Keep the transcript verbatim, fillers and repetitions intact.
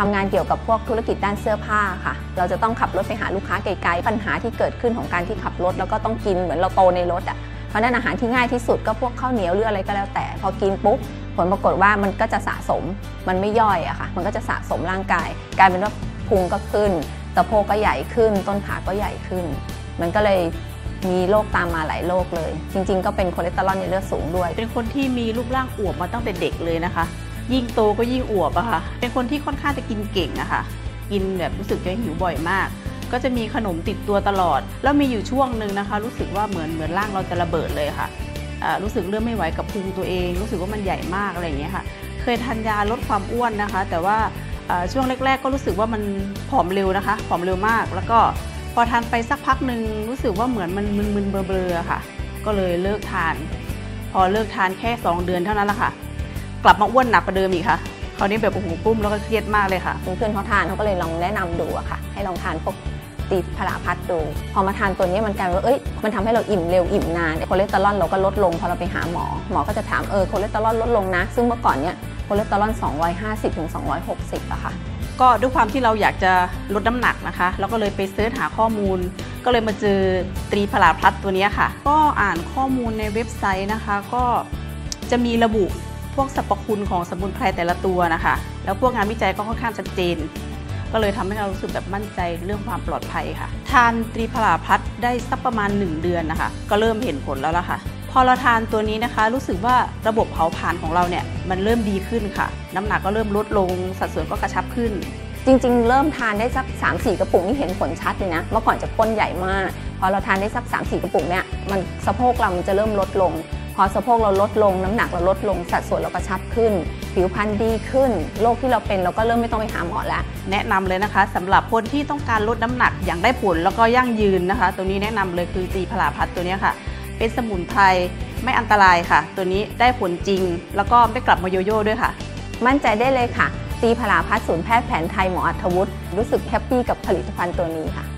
ำงานเกี่ยวกับพวกธุรกิจด้านเสื้อผ้าค่ะเราจะต้องขับรถไปหาลูกค้าไกลๆปัญหาที่เกิดขึ้นของการที่ขับรถแล้วก็ต้องกินเหมือนเราโตในรถอ่ะเพราะนั้นอาหารที่ง่ายที่สุดก็พวกข้าวเหนียวหรืออะไรก็แล้วแต่พอกินปุ๊บผลปรากฏว่ามันก็จะสะสมมันไม่ย่อยอะค่ะมันก็จะสะสมร่างกายกลายเป็นว่าพุงก็ขึ้นสะโพกก็ใหญ่ขึ้นต้นขาก็ใหญ่ขึ้นมันก็เลยมีโรคตามมาหลายโรคเลยจริงๆก็เป็นคอเลสเตอรอลในเลือดสูงด้วยเป็นคนที่มีรูปร่างอวบมาตั้งแต่เด็กเลยนะคะยิ่งโตก็ยิ่งอวบอะค่ะเป็นคนที่ค่อนข้างจะกินเก่งอะค่ะกินแบบรู้สึกจะหิวบ่อยมากก็จะมีขนมติดตัวตลอดแล้วมีอยู่ช่วงหนึ่งนะคะรู้สึกว่าเหมือนเหมือนร่างเราจะระเบิดเลยค่ะรู้สึกเริ่มไม่ไหวกับพุงตัวเองรู้สึกว่ามันใหญ่มากอะไรอย่างเงี้ยค่ะเคยทานยาลดความอ้วนนะคะแต่ว่าช่วงแรกๆก็รู้สึกว่ามันผอมเร็วนะคะผอมเร็วมากแล้วก็พอทานไปสักพักหนึ่งรู้สึกว่าเหมือนมันมึนๆเบลอๆค่ะก็เลยเลิกทานพอเลิกทานแค่สองเดือนเท่านั้นแหละค่ะกลับมาอ้วนหนักกว่าเดิมอีกค่ะคราวนี้แบบโอ้โหปุ้มแล้วก็เครียดมากเลยค่ะเพื่อนเขาทานเขาก็เลยลองแนะนำดูอะค่ะให้ลองทานพวกตีพลาพัดดูพอมาทานตัวนี้มันกลายว่าเอ้ยมันทำให้เราอิ่มเร็วอิ่มนานคอเลสเตอรอลเราก็ลดลงพอเราไปหาหมอหมอก็จะถามเออคอเลสเตอรอลลดลงนะซึ่งเมื่อก่อนเนี้ยคอเลสเตอรอลสองร้อยห้าสิบถึงสองร้อยหกสิบอะค่ะก็ด้วยความที่เราอยากจะลดน้ำหนักนะคะเราก็เลยไปเสิร์ชหาข้อมูลก็เลยมาเจอตรีพลาพัดตัวนี้ค่ะก็อ่านข้อมูลในเว็บไซต์นะคะก็จะมีระบุพวกสรรพคุณของสมุนไพรแต่ละตัวนะคะแล้วพวกงานวิจัยก็ค่อนข้างชัดเจนก็เลยทำให้เรารู้สึกแบบมั่นใจเรื่องความปลอดภัยค่ะทานตรีพลาพัดได้สักประมาณหนึ่งเดือนนะคะก็เริ่มเห็นผลแล้วล่ะค่ะพอเราทานตัวนี้นะคะรู้สึกว่าระบบเผาผลาญของเราเนี่ยมันเริ่มดีขึ้นค่ะน้ำหนักก็เริ่มลดลงสัดส่วนก็กระชับขึ้นจริงๆเริ่มทานได้สัก สามสี่ กระปุกนี่เห็นผลชัดเลยนะเมื่อก่อนจะก้นใหญ่มากพอเราทานได้สัก สามสี่ กระปุกเนี่ยมันสะโพกเรามันจะเริ่มลดลงพอสะโพกเราลดลงน้ำหนักเราลดลงสัดส่วนเรากระชับขึ้นผิวพรรณดีขึ้นโรคที่เราเป็นเราก็เริ่มไม่ต้องไปหาหมอแล้วแนะนำเลยนะคะสำหรับคนที่ต้องการลดน้ำหนักอย่างได้ผลแล้วก็ยั่งยืนนะคะตัวนี้แนะนำเลยคือตรีพลาพัดตัวนี้ค่ะเป็นสมุนไพรไม่อันตรายค่ะตัวนี้ได้ผลจริงแล้วก็ไม่กลับมาโยโย่ด้วยค่ะมั่นใจได้เลยค่ะตรีพลาพัดศูนย์แพทย์แผนไทยหมออัธวุฒิรู้สึกแฮปปี้กับผลิตภัณฑ์ตัวนี้ค่ะ